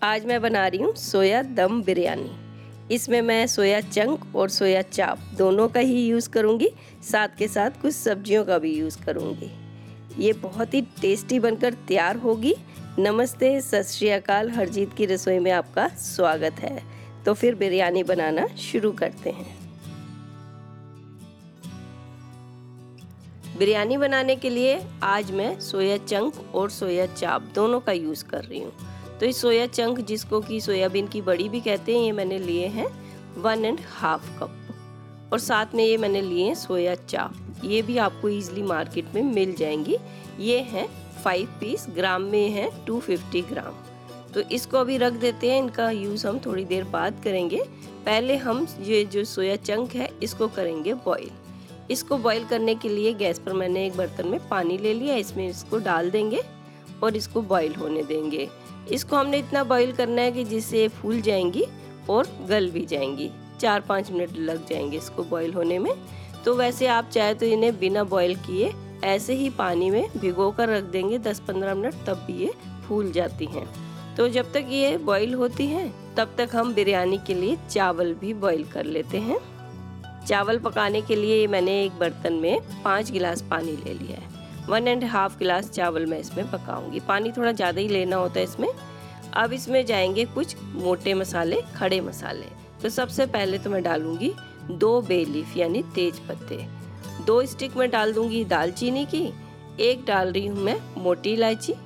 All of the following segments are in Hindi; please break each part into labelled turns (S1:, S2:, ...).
S1: आज मैं बना रही हूँ सोया दम बिरयानी। इसमें मैं सोया चंक और सोया चाप दोनों का ही यूज़ करूँगी, साथ के साथ कुछ सब्जियों का भी यूज़ करूँगी। ये बहुत ही टेस्टी बनकर तैयार होगी। नमस्ते, सत श्री अकाल, हरजीत की रसोई में आपका स्वागत है। तो फिर बिरयानी बनाना शुरू करते हैं। बिरयानी बनाने के लिए आज मैं सोया चंक और सोया चाप दोनों का यूज़ कर रही हूँ। तो इस सोया चंक, जिसको कि सोयाबीन की बड़ी भी कहते हैं, ये मैंने लिए हैं 1.5 कप। और साथ में ये मैंने लिए हैं सोया चाप। ये भी आपको ईजिली मार्केट में मिल जाएंगी। ये हैं 5 पीस, ग्राम में है 250 ग्राम। तो इसको अभी रख देते हैं, इनका यूज़ हम थोड़ी देर बाद करेंगे। पहले हम ये जो सोया चंक है इसको करेंगे बॉईल। इसको बॉईल करने के लिए गैस पर मैंने एक बर्तन में पानी ले लिया, इसमें इसको डाल देंगे और इसको बॉईल होने देंगे। इसको हमने इतना बॉईल करना है कि जिससे फूल जाएंगी और गल भी जाएंगी। 4-5 मिनट लग जाएंगे इसको बॉईल होने में। तो वैसे आप चाहे तो इन्हें बिना बॉईल किए ऐसे ही पानी में भिगो कर रख देंगे 10-15 मिनट, तब भी ये फूल जाती हैं। तो जब तक ये बॉईल होती हैं तब तक हम बिरयानी के लिए चावल भी बॉईल कर लेते हैं। चावल पकाने के लिए मैंने एक बर्तन में 5 गिलास पानी ले लिया है। 1.5 गिलास चावल मैं इसमें पकाऊंगी। पानी थोड़ा ज़्यादा ही लेना होता है इसमें। अब इसमें जाएंगे कुछ मोटे मसाले, खड़े मसाले। तो सबसे पहले तो मैं डालूंगी 2 बे लीफ यानी तेज पत्ते, 2 स्टिक में डाल दूंगी दालचीनी की, 1 डाल रही हूँ मैं मोटी इलायची,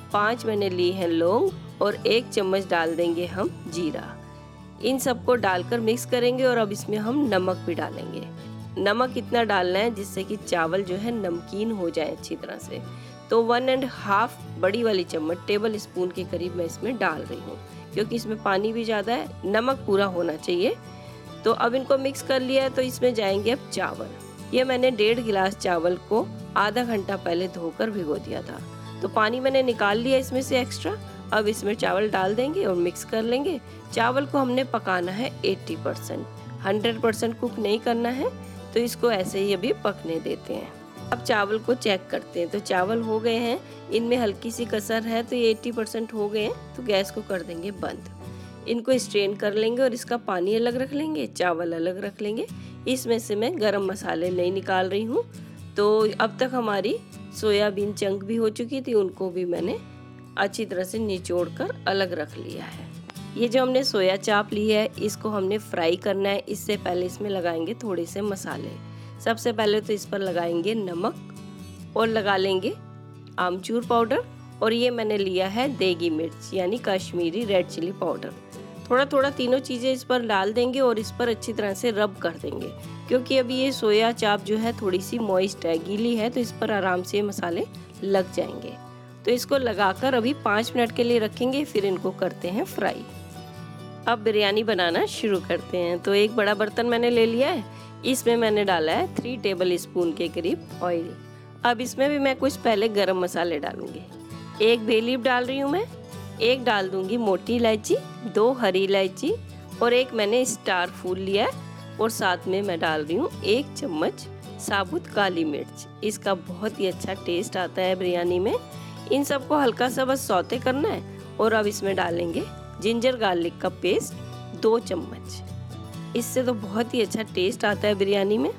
S1: 5 मैंने ली है लौंग और 1 चम्मच डाल देंगे हम जीरा। इन सबको डालकर मिक्स करेंगे और अब इसमें हम नमक भी डालेंगे। नमक इतना डालना है जिससे कि चावल जो है नमकीन हो जाए अच्छी तरह से। तो 1.5 बड़ी वाली चम्मच, टेबल स्पून के करीब मैं इसमें डाल रही हूँ, क्योंकि इसमें पानी भी ज़्यादा है, नमक पूरा होना चाहिए। तो अब इनको मिक्स कर लिया है, तो इसमें जाएंगे अब चावल। ये मैंने 1.5 गिलास चावल को आधा घंटा पहले धोकर भिगो दिया था, तो पानी मैंने निकाल लिया इसमें से एक्स्ट्रा। अब इसमें चावल डाल देंगे और मिक्स कर लेंगे। चावल को हमने पकाना है 80%, 100% कुक नहीं करना है। तो इसको ऐसे ही अभी पकने देते हैं। अब चावल को चेक करते हैं। तो चावल हो गए हैं, इनमें हल्की सी कसर है, तो ये 80% हो गए हैं। तो गैस को कर देंगे बंद। इनको स्ट्रेन कर लेंगे और इसका पानी अलग रख लेंगे, चावल अलग रख लेंगे। इसमें से मैं गरम मसाले नहीं निकाल रही हूँ। तो अब तक हमारी सोयाबीन चंक भी हो चुकी थी, उनको भी मैंने अच्छी तरह से निचोड़ कर अलग रख लिया है। ये जो हमने सोया चाप ली है, इसको हमने फ्राई करना है। इससे पहले इसमें लगाएंगे थोड़े से मसाले। सबसे पहले तो इस पर लगाएंगे नमक और लगा लेंगे आमचूर पाउडर, और ये मैंने लिया है देगी मिर्च यानी कश्मीरी रेड चिली पाउडर। थोड़ा थोड़ा तीनों चीज़ें इस पर डाल देंगे और इस पर अच्छी तरह से रब कर देंगे, क्योंकि अभी ये सोया चाप जो है थोड़ी सी मॉइस्ट है, गीली है, तो इस पर आराम से मसाले लग जाएंगे। तो इसको लगाकर अभी 5 मिनट के लिए रखेंगे, फिर इनको करते हैं फ्राई। अब बिरयानी बनाना शुरू करते हैं। तो एक बड़ा बर्तन मैंने ले लिया है, इसमें मैंने डाला है 3 टेबल स्पून के करीब ऑयल। अब इसमें भी मैं कुछ पहले गरम मसाले डालूंगी। 1 बे लीफ डाल रही हूँ मैं, 1 डाल दूंगी मोटी इलायची, 2 हरी इलायची और 1 मैंने स्टार फूल लिया है, और साथ में मैं डाल रही हूँ 1 चम्मच साबुत काली मिर्च। इसका बहुत ही अच्छा टेस्ट आता है बिरयानी में। इन सबको हल्का सा बस सौते करना है। और अब इसमें डालेंगे जिंजर गार्लिक का पेस्ट 2 चम्मच। इससे तो बहुत ही अच्छा टेस्ट आता है बिरयानी में।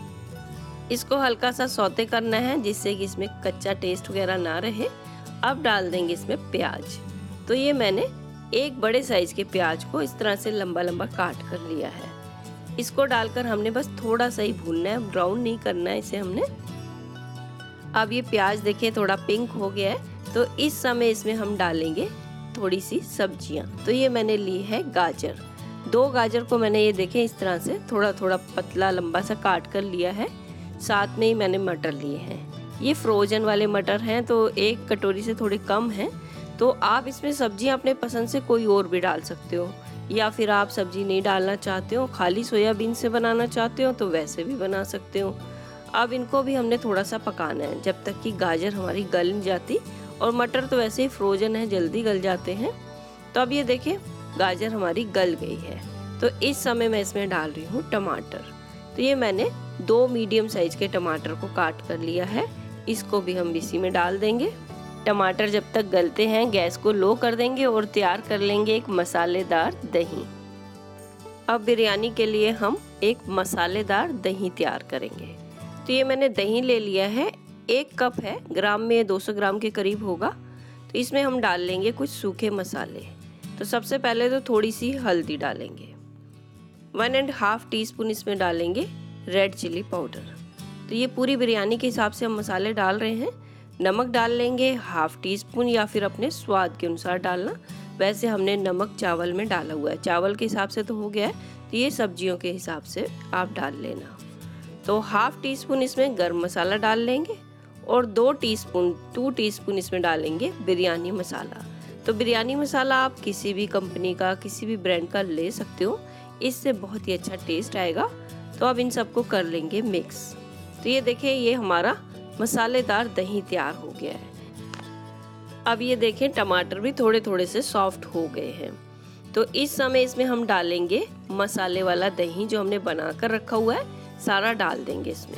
S1: इसको हल्का सा सौते करना है जिससे कि इसमें कच्चा टेस्ट वगैरह ना रहे। अब डाल देंगे इसमें प्याज। तो ये मैंने एक बड़े साइज के प्याज को इस तरह से लंबा लंबा काट कर लिया है। इसको डालकर हमने बस थोड़ा सा ही भूनना है, ब्राउन नहीं करना है इसे हमने। अब ये प्याज देखिए थोड़ा पिंक हो गया है, तो इस समय इसमें हम डालेंगे थोड़ी सी सब्जियां। तो ये मैंने ली है गाजर। 2 गाजर को मैंने ये देखें इस तरह से थोड़ा थोड़ा पतला लंबा सा काट कर लिया है। साथ में ही मैंने मटर लिए हैं। ये फ्रोजन वाले मटर हैं, तो 1 कटोरी से थोड़े कम हैं। तो आप इसमें सब्जियां अपने पसंद से कोई और भी डाल सकते हो, या फिर आप सब्जी नहीं डालना चाहते हो, खाली सोयाबीन से बनाना चाहते हो, तो वैसे भी बना सकते हो। अब इनको भी हमने थोड़ा सा पकाना है जब तक कि गाजर हमारी गल नहीं जाती, और मटर तो वैसे ही फ्रोजन है, जल्दी गल जाते हैं। तो अब ये देखिए गाजर हमारी गल गई है। तो इस समय मैं इसमें डाल रही हूँ टमाटर। तो ये मैंने 2 मीडियम साइज के टमाटर को काट कर लिया है, इसको भी हम इसी में डाल देंगे। टमाटर जब तक गलते हैं गैस को लो कर देंगे और तैयार कर लेंगे एक मसालेदार दही। अब बिरयानी के लिए हम एक मसालेदार दही तैयार करेंगे। तो ये मैंने दही ले लिया है, 1 कप है, ग्राम में 200 ग्राम के करीब होगा। तो इसमें हम डाल लेंगे कुछ सूखे मसाले। तो सबसे पहले तो थोड़ी सी हल्दी डालेंगे, 1.5 टीस्पून इसमें डालेंगे रेड चिली पाउडर। तो ये पूरी बिरयानी के हिसाब से हम मसाले डाल रहे हैं। नमक डाल लेंगे 1/2 टीस्पून या फिर अपने स्वाद के अनुसार डालना। वैसे हमने नमक चावल में डाला हुआ है, चावल के हिसाब से तो हो गया है, तो ये सब्जियों के हिसाब से आप डाल लेना। तो 1/2 टीस्पून इसमें गरम मसाला डाल लेंगे और 2 टीस्पून इसमें डालेंगे बिरयानी मसाला। तो बिरयानी मसाला आप किसी भी कंपनी का, किसी भी ब्रांड का ले सकते हो, इससे बहुत ही अच्छा टेस्ट आएगा। तो अब इन सबको कर लेंगे मिक्स। तो ये देखिए, ये हमारा मसालेदार दही तैयार हो गया है। अब ये देखें, टमाटर भी थोड़े थोड़े से सॉफ्ट हो गए हैं। तो इस समय इसमें हम डालेंगे मसाले वाला दही जो हमने बनाकर रखा हुआ है, सारा डाल देंगे इसमें।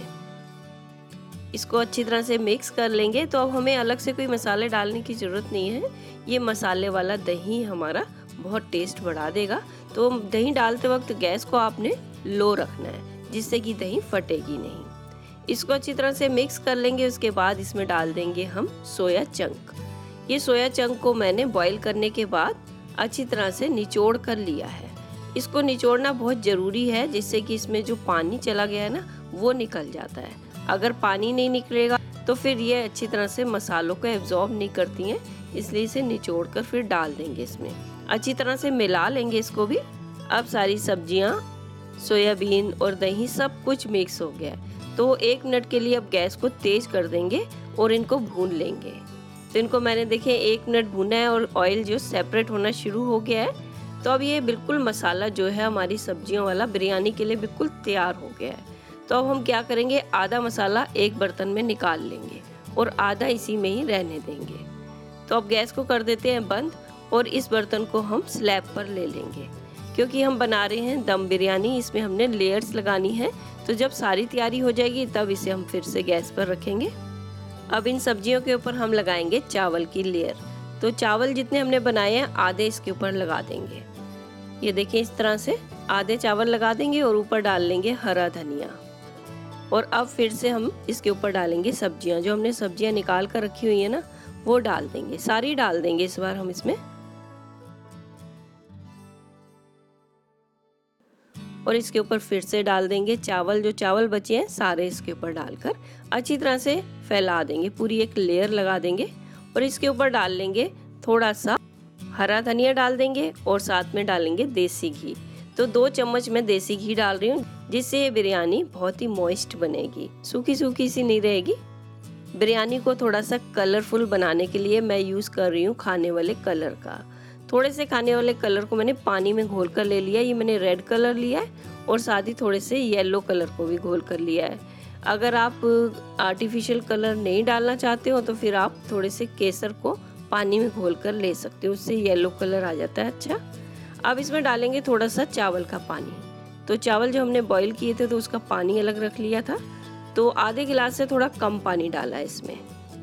S1: इसको अच्छी तरह से मिक्स कर लेंगे। तो अब हमें अलग से कोई मसाले डालने की ज़रूरत नहीं है, ये मसाले वाला दही हमारा बहुत टेस्ट बढ़ा देगा। तो दही डालते वक्त गैस को आपने लो रखना है, जिससे कि दही फटेगी नहीं। इसको अच्छी तरह से मिक्स कर लेंगे। उसके बाद इसमें डाल देंगे हम सोया चंक। ये सोया चंक को मैंने बॉईल करने के बाद अच्छी तरह से निचोड़ कर लिया है। इसको निचोड़ना बहुत ज़रूरी है, जिससे कि इसमें जो पानी चला गया है ना, वो निकल जाता है। अगर पानी नहीं निकलेगा तो फिर ये अच्छी तरह से मसालों को एब्जॉर्ब नहीं करती हैं, इसलिए इसे निचोड़ कर फिर डाल देंगे इसमें। अच्छी तरह से मिला लेंगे इसको भी। अब सारी सब्जियां, सोयाबीन और दही सब कुछ मिक्स हो गया है। तो 1 मिनट के लिए अब गैस को तेज कर देंगे और इनको भून लेंगे। तो इनको मैंने देखे 1 मिनट भूना है और ऑयल जो सेपरेट होना शुरू हो गया है। तो अब ये बिल्कुल मसाला जो है हमारी सब्जियों वाला बिरयानी के लिए बिल्कुल तैयार हो गया है। तो अब हम क्या करेंगे, आधा मसाला एक बर्तन में निकाल लेंगे और आधा इसी में ही रहने देंगे। तो अब गैस को कर देते हैं बंद और इस बर्तन को हम स्लैब पर ले लेंगे, क्योंकि हम बना रहे हैं दम बिरयानी, इसमें हमने लेयर्स लगानी है। तो जब सारी तैयारी हो जाएगी तब इसे हम फिर से गैस पर रखेंगे। अब इन सब्जियों के ऊपर हम लगाएंगे चावल की लेयर। तो चावल जितने हमने बनाए हैं आधे इसके ऊपर लगा देंगे। ये देखिए, इस तरह से आधे चावल लगा देंगे और ऊपर डाल लेंगे हरा धनिया। और अब फिर से हम इसके ऊपर डालेंगे सब्जियां, जो हमने सब्जियां निकाल कर रखी हुई है ना, वो डाल देंगे, सारी डाल देंगे इस बार हम इसमें। और इसके ऊपर फिर से डाल देंगे चावल, जो चावल बचे हैं सारे इसके ऊपर डालकर अच्छी तरह से फैला देंगे, पूरी एक लेयर लगा देंगे। और इसके ऊपर डाल लेंगे थोड़ा सा हरा धनिया डाल देंगे और साथ में डालेंगे देसी घी। तो 2 चम्मच मैं देसी घी डाल रही हूँ, जिससे ये बिरयानी बहुत ही मॉइस्ट बनेगी, सूखी सूखी सी नहीं रहेगी। बिरयानी को थोड़ा सा कलरफुल बनाने के लिए मैं यूज़ कर रही हूँ खाने वाले कलर का। थोड़े से खाने वाले कलर को मैंने पानी में घोल कर ले लिया। ये मैंने रेड कलर लिया है और साथ ही थोड़े से येलो कलर को भी घोल कर लिया है। अगर आप आर्टिफिशियल कलर नहीं डालना चाहते हो तो फिर आप थोड़े से केसर को पानी में घोल कर ले सकते हो, उससे येलो कलर आ जाता है अच्छा। अब इसमें डालेंगे थोड़ा सा चावल का पानी। तो चावल जो हमने बॉईल किए थे तो उसका पानी अलग रख लिया था, तो आधे गिलास से थोड़ा कम पानी डाला है इसमें,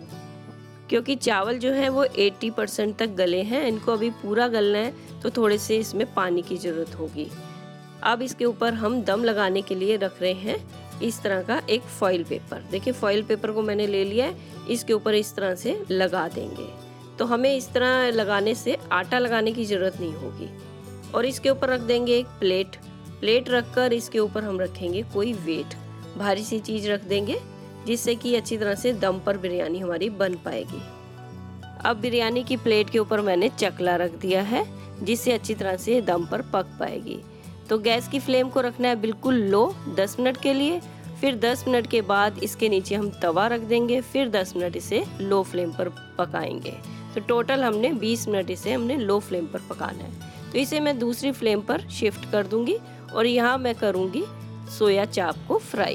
S1: क्योंकि चावल जो है वो 80% तक गले हैं, इनको अभी पूरा गलना है, तो थोड़े से इसमें पानी की ज़रूरत होगी। अब इसके ऊपर हम दम लगाने के लिए रख रहे हैं इस तरह का एक फॉइल पेपर। देखिए, फॉइल पेपर को मैंने ले लिया है, इसके ऊपर इस तरह से लगा देंगे। तो हमें इस तरह लगाने से आटा लगाने की ज़रूरत नहीं होगी। और इसके ऊपर रख देंगे एक प्लेट रखकर इसके ऊपर हम रखेंगे कोई वेट, भारी सी चीज़ रख देंगे, जिससे कि अच्छी तरह से दम पर बिरयानी हमारी बन पाएगी। अब बिरयानी की प्लेट के ऊपर मैंने चकला रख दिया है, जिससे अच्छी तरह से दम पर पक पाएगी। तो गैस की फ्लेम को रखना है बिल्कुल लो 10 मिनट के लिए। फिर 10 मिनट के बाद इसके नीचे हम तवा रख देंगे, फिर 10 मिनट इसे लो फ्लेम पर पकाएंगे। तो टोटल हमने 20 मिनट इसे हमने लो फ्लेम पर पकाना है। तो इसे मैं दूसरी फ्लेम पर शिफ्ट कर दूंगी और यहाँ मैं करूँगी सोया चाप को फ्राई।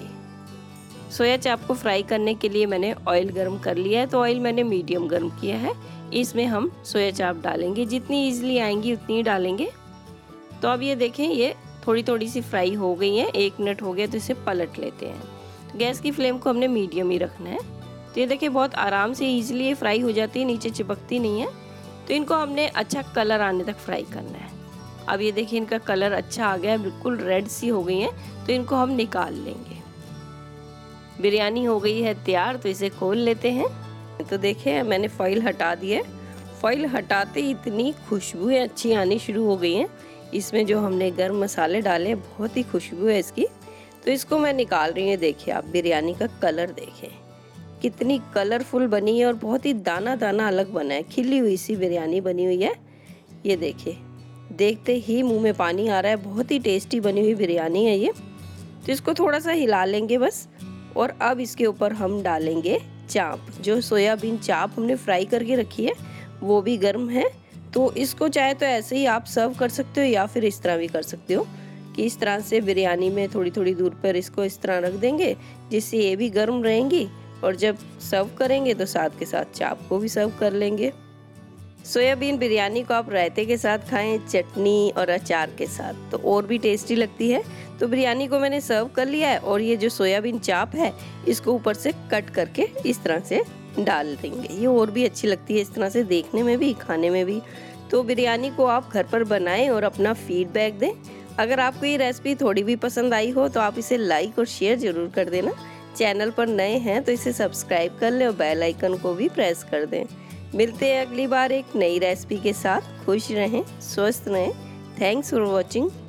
S1: सोया चाप को फ्राई करने के लिए मैंने ऑयल गर्म कर लिया है। तो ऑयल मैंने मीडियम गर्म किया है, इसमें हम सोया चाप डालेंगे, जितनी ईजिली आएंगी उतनी ही डालेंगे। तो अब ये देखें, ये थोड़ी थोड़ी सी फ्राई हो गई हैं, 1 मिनट हो गया, तो इसे पलट लेते हैं। तो गैस की फ्लेम को हमने मीडियम ही रखना है। तो ये देखिए बहुत आराम से ईजिली फ्राई हो जाती है, नीचे चिपकती नहीं है। तो इनको हमने अच्छा कलर आने तक फ्राई करना है। अब ये देखिए इनका कलर अच्छा आ गया है, बिल्कुल रेड सी हो गई है, तो इनको हम निकाल लेंगे। बिरयानी हो गई है तैयार, तो इसे खोल लेते हैं। तो देखिए मैंने फॉइल हटा दी है। फॉइल हटाते ही इतनी खुशबू अच्छी आनी शुरू हो गई है। इसमें जो हमने गर्म मसाले डाले हैं, बहुत ही खुशबू है इसकी। तो इसको मैं निकाल रही हूँ। देखिए आप बिरयानी का कलर देखें, कितनी कलरफुल बनी है और बहुत ही दाना दाना अलग बना है, खिली हुई सी बिरयानी बनी हुई है। ये देखिए, देखते ही मुंह में पानी आ रहा है। बहुत ही टेस्टी बनी हुई बिरयानी है ये। तो इसको थोड़ा सा हिला लेंगे बस। और अब इसके ऊपर हम डालेंगे चाप। जो सोयाबीन चाप हमने फ्राई करके रखी है वो भी गर्म है। तो इसको चाहे तो ऐसे ही आप सर्व कर सकते हो, या फिर इस तरह भी कर सकते हो कि इस तरह से बिरयानी में थोड़ी थोड़ी दूर पर इसको इस तरह रख देंगे, जिससे ये भी गर्म रहेंगी। और जब सर्व करेंगे तो साथ के साथ चाप को भी सर्व कर लेंगे। सोयाबीन बिरयानी को आप रायते के साथ खाएं, चटनी और अचार के साथ, तो और भी टेस्टी लगती है। तो बिरयानी को मैंने सर्व कर लिया है और ये जो सोयाबीन चाप है इसको ऊपर से कट करके इस तरह से डाल देंगे। ये और भी अच्छी लगती है इस तरह से, देखने में भी, खाने में भी। तो बिरयानी को आप घर पर बनाएं और अपना फीडबैक दें। अगर आपको ये रेसिपी थोड़ी भी पसंद आई हो तो आप इसे लाइक और शेयर ज़रूर कर देना। चैनल पर नए हैं तो इसे सब्सक्राइब कर लें और बेल आइकन को भी प्रेस कर दें। मिलते हैं अगली बार एक नई रेसिपी के साथ। खुश रहें, स्वस्थ रहें। Thanks for watching.